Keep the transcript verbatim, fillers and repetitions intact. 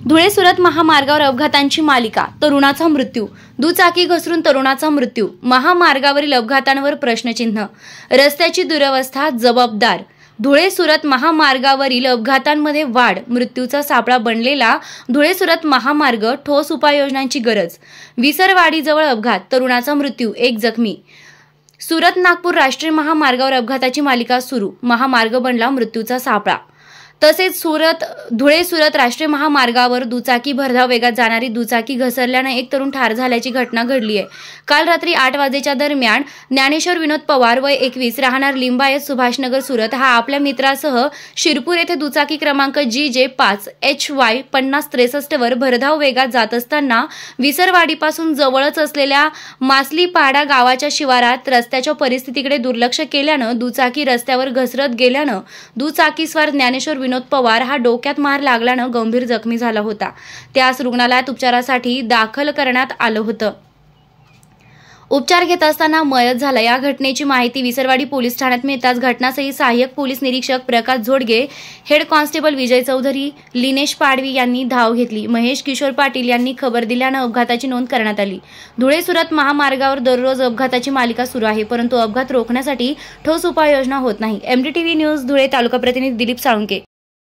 धुळे सुरत महामार्गावर अपघातांची मालिका, तरुणाचा मृत्यू, दुचाकी घसरून तरुणाचा मृत्यू, महामार्गावरील अपघातांवर प्रश्नचिन्ह, रस्त्याची दुरवस्था जबाबदार. धुळे सुरत महामार्गावरील अपघातांमध्ये वाढ, मृत्यूचा सापळा बनलेला धुळे सुरत महामार्ग, ठोस उपाययोजनांची गरज. विसरवाडीजवळ अपघात, तरुणाचा मृत्यू, एक जखमी. सुरत नागपूर राष्ट्रीय महामार्गावर अपघाताची मालिका सुरू, महामार्ग बनला मृत्यूचा सापळा. तसेच सुरत धुळे सुरत राष्ट्रीय महामार्गावर दुचाकी भरधाव वेगात जाणारी दुचाकी घसरल्याने एक तरुण ठार झाल्याची घटना घडली आहे. काल रात्री आठ वाजेच्या दरम्यान ज्ञानेश्वर विनोद पवार वय एकवीस राहणार लिंबायत सुभाषनगर सुरत हा आपल्या मित्रासह शिरपूर येथे दुचाकी क्रमांक जी जे पाच एच वाय पन्नास त्रेसष्ट वर भरधाव वेगात जात असताना विसरवाडीपासून जवळच असलेल्या मासलीपाडा गावाच्या शिवारात रस्त्याच्या परिस्थितीकडे दुर्लक्ष केल्यानं दुचाकी रस्त्यावर घसरत गेल्यानं दुचाकीस्वार ज्ञानेश्वर विनोद पवार हा डोक्यात मार लागल्यानं गंभीर जखमी झाला होता. त्यास रुग्णालयात उपचारासाठी दाखल करण्यात आलं होतं. उपचार घेत असताना मयत झाला. या घटनेची माहिती विसरवाडी पोलीस ठाण्यात मिळताच घटनास्थळी सहाय्यक पोलीस निरीक्षक प्रकाश झोडगे, हेड कॉन्स्टेबल विजय चौधरी, लिनेश पाडवी यांनी धाव घेतली. महेश किशोर पाटील यांनी खबर दिल्यानं अपघाताची नोंद करण्यात आली. धुळे सुरत महामार्गावर दररोज अपघाताची मालिका सुरू आहे, परंतु अपघात रोखण्यासाठी ठोस उपाययोजना होत नाही. एमडीटीव्ही न्यूज धुळे तालुका प्रतिनिधी दिलीप साळुंके.